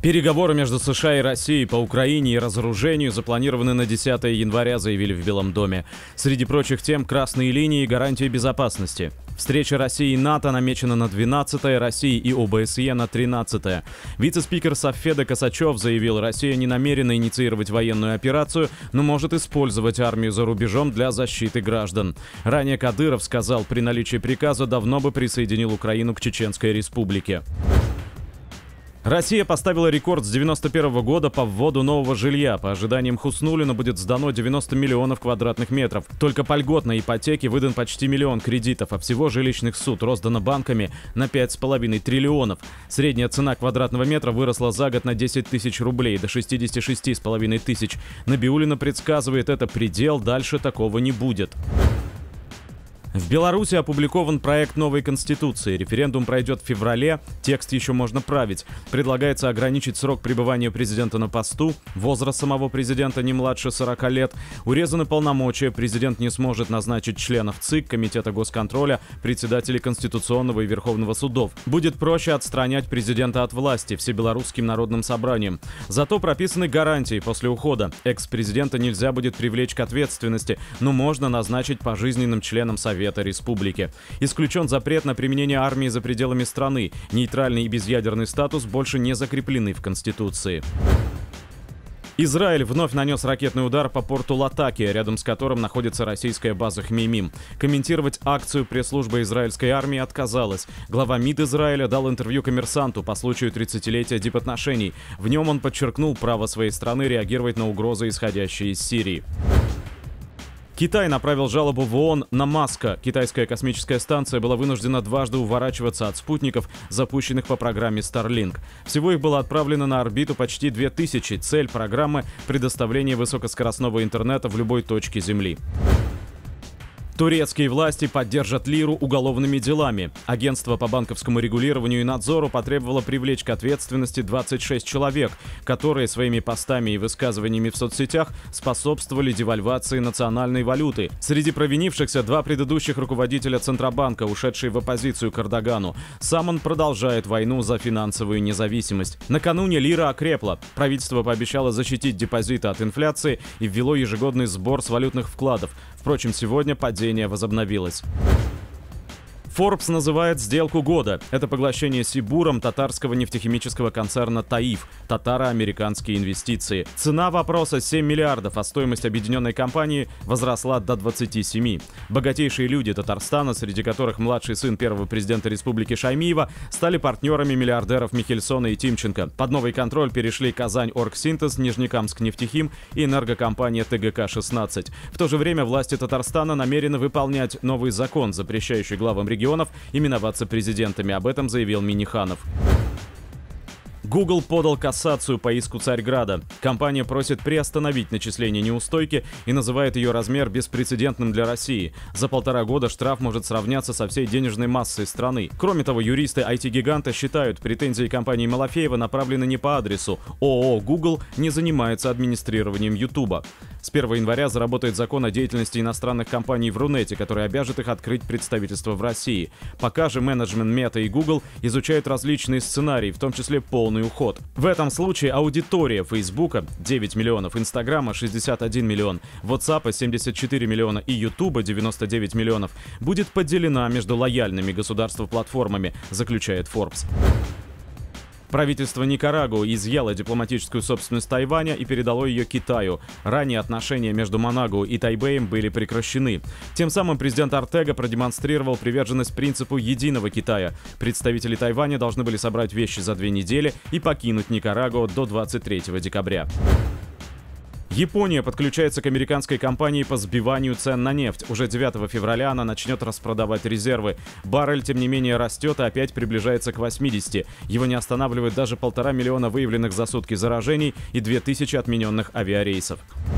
Переговоры между США и Россией по Украине и разоружению запланированы на 10 января, заявили в Белом доме. Среди прочих тем – красные линии и гарантии безопасности. Встреча России и НАТО намечена на 12-е, России и ОБСЕ на 13-е. Вице-спикер Совфеда Косачев заявил, Россия не намерена инициировать военную операцию, но может использовать армию за рубежом для защиты граждан. Ранее Кадыров сказал, при наличии приказа давно бы присоединил Украину к Чеченской республике. Россия поставила рекорд с 1991 года по вводу нового жилья. По ожиданиям Хуснуллина будет сдано 90 миллионов квадратных метров. Только по льготной ипотеке выдан почти миллион кредитов, а всего жилищных ссуд роздано банками на 5,5 триллионов. Средняя цена квадратного метра выросла за год на 10 тысяч рублей до 66,5 тысяч. Набиуллина предсказывает, это предел, дальше такого не будет. В Беларуси опубликован проект новой конституции. Референдум пройдет в феврале, текст еще можно править. Предлагается ограничить срок пребывания президента на посту, возраст самого президента не младше 40 лет, урезаны полномочия, президент не сможет назначить членов ЦИК, Комитета госконтроля, председателей Конституционного и Верховного судов. Будет проще отстранять президента от власти Всебелорусским народным собранием. Зато прописаны гарантии после ухода. Экс-президента нельзя будет привлечь к ответственности, но можно назначить пожизненным членом Совета Республики. Исключен запрет на применение армии за пределами страны. Нейтральный и безъядерный статус больше не закреплены в Конституции. Израиль вновь нанес ракетный удар по порту Латаки, рядом с которым находится российская база Хмеймим. Комментировать акцию пресс-служба израильской армии отказалась. Глава МИД Израиля дал интервью «Коммерсанту» по случаю 30-летия дипотношений. В нем он подчеркнул право своей страны реагировать на угрозы, исходящие из Сирии. Китай направил жалобу в ООН на Маска. Китайская космическая станция была вынуждена дважды уворачиваться от спутников, запущенных по программе Starlink. Всего их было отправлено на орбиту почти 2000. Цель программы – предоставление высокоскоростного интернета в любой точке Земли. Турецкие власти поддержат лиру уголовными делами. Агентство по банковскому регулированию и надзору потребовало привлечь к ответственности 26 человек, которые своими постами и высказываниями в соцсетях способствовали девальвации национальной валюты. Среди провинившихся два предыдущих руководителя Центробанка, ушедшие в оппозицию к Эрдогану. Сам он продолжает войну за финансовую независимость. Накануне лира окрепла. Правительство пообещало защитить депозиты от инфляции и ввело ежегодный сбор с валютных вкладов. Впрочем, сегодня падение возобновилось. Forbes называет сделку года. Это поглощение Сибуром татарского нефтехимического концерна «Таиф», татаро-американские инвестиции. Цена вопроса 7 миллиардов, а стоимость объединенной компании возросла до 27. Богатейшие люди Татарстана, среди которых младший сын первого президента республики Шаймиева, стали партнерами миллиардеров Михельсона и Тимченко. Под новый контроль перешли Казань Оргсинтез, Нижнекамск Нефтехим и энергокомпания ТГК-16. В то же время власти Татарстана намерены выполнять новый закон, запрещающий главам регионов именоваться президентами. Об этом заявил Минниханов. Google подал кассацию по иску Царьграда. Компания просит приостановить начисление неустойки и называет ее размер беспрецедентным для России. За 1,5 года штраф может сравняться со всей денежной массой страны. Кроме того, юристы IT-гиганта считают, претензии компании Малафеева направлены не по адресу. ООО «Google» не занимается администрированием Ютуба. С 1 января заработает закон о деятельности иностранных компаний в Рунете, который обяжет их открыть представительство в России. Пока же менеджмент Мета и Google изучают различные сценарии, в том числе полный уход. В этом случае аудитория Фейсбука 9 миллионов, Инстаграма 61 миллион, WhatsApp 74 миллиона и Ютуба 99 миллионов будет поделена между лояльными государству платформами, заключает Forbes. Правительство Никарагуа изъяло дипломатическую собственность Тайваня и передало ее Китаю. Ранее отношения между Манагуа и Тайбэем были прекращены. Тем самым президент Ортега продемонстрировал приверженность принципу единого Китая. Представители Тайваня должны были собрать вещи за 2 недели и покинуть Никарагуа до 23 декабря. Япония подключается к американской компании по сбиванию цен на нефть. Уже 9 февраля она начнет распродавать резервы. Баррель, тем не менее, растет и опять приближается к 80. Его не останавливает даже 1,5 миллиона выявленных за сутки заражений и 2000 отмененных авиарейсов.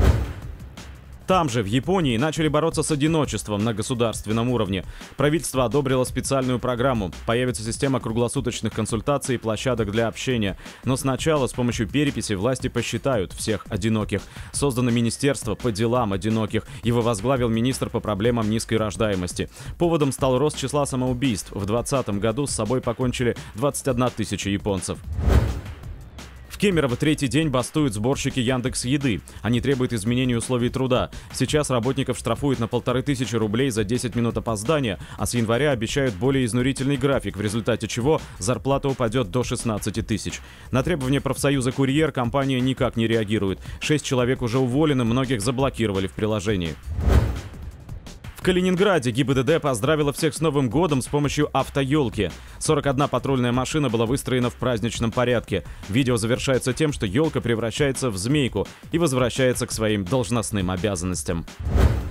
Там же, в Японии, начали бороться с одиночеством на государственном уровне. Правительство одобрило специальную программу. Появится система круглосуточных консультаций и площадок для общения. Но сначала с помощью переписи власти посчитают всех одиноких. Создано Министерство по делам одиноких. Его возглавил министр по проблемам низкой рождаемости. Поводом стал рост числа самоубийств. В 2020 году с собой покончили 21 тысяча японцев. В Кемерово третий день бастуют сборщики Яндекс.Еды. Они требуют изменения условий труда. Сейчас работников штрафуют на 1500 рублей за 10 минут опоздания, а с января обещают более изнурительный график, в результате чего зарплата упадет до 16 тысяч. На требования профсоюза «Курьер» компания никак не реагирует. 6 человек уже уволены, многих заблокировали в приложении. В Калининграде ГИБДД поздравила всех с Новым годом с помощью автоелки. 41 патрульная машина была выстроена в праздничном порядке. Видео завершается тем, что елка превращается в змейку и возвращается к своим должностным обязанностям.